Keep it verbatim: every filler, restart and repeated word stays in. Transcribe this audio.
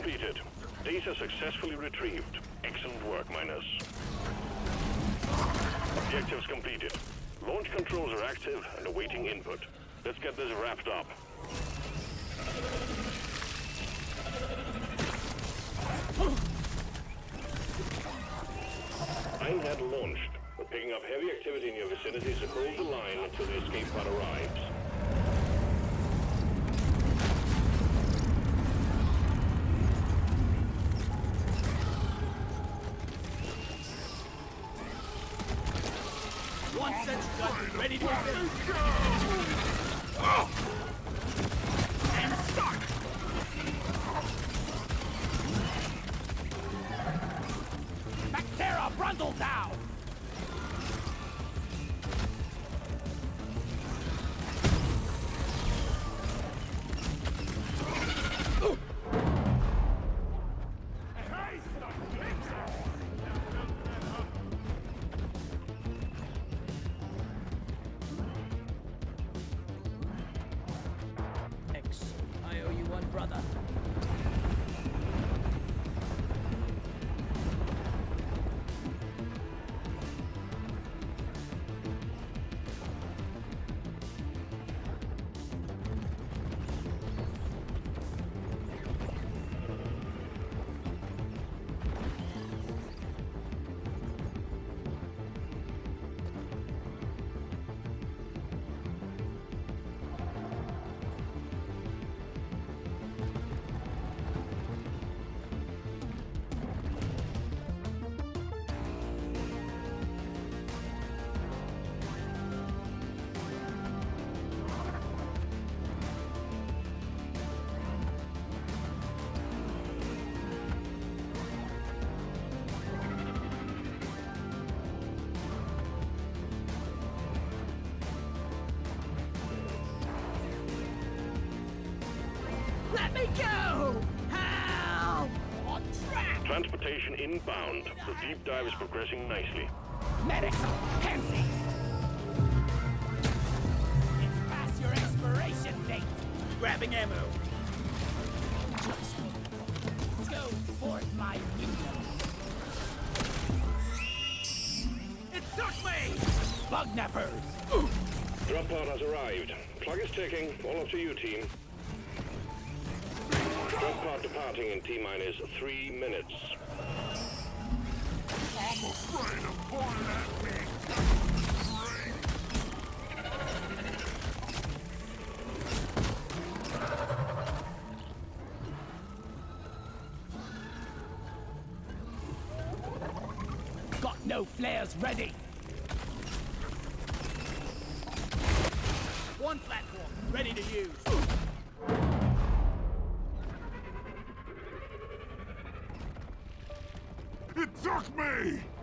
completed. Data successfully retrieved. Excellent work, miners. Objectives completed. Launch controls are active and awaiting input. Let's get this wrapped up. Ironhead launched. We're picking up heavy activity in your vicinity, so hold the line until the escape pod arrives. One sense gun ready to go. And start! Bactera Brundle down! I owe you one, brother. Let me go! Help! On track! Transportation inbound. The deep dive is progressing nicely. Medics, handsy! It's past your expiration date! Grabbing ammo. Go forth, my kingdom. It took me! Bug nappers! Drop pod has arrived. Clock is ticking. All up to you, team. Drop pod departing in T-minus three minutes. I'm afraid of point at me. Got no flares ready! One platform ready to use. It took me!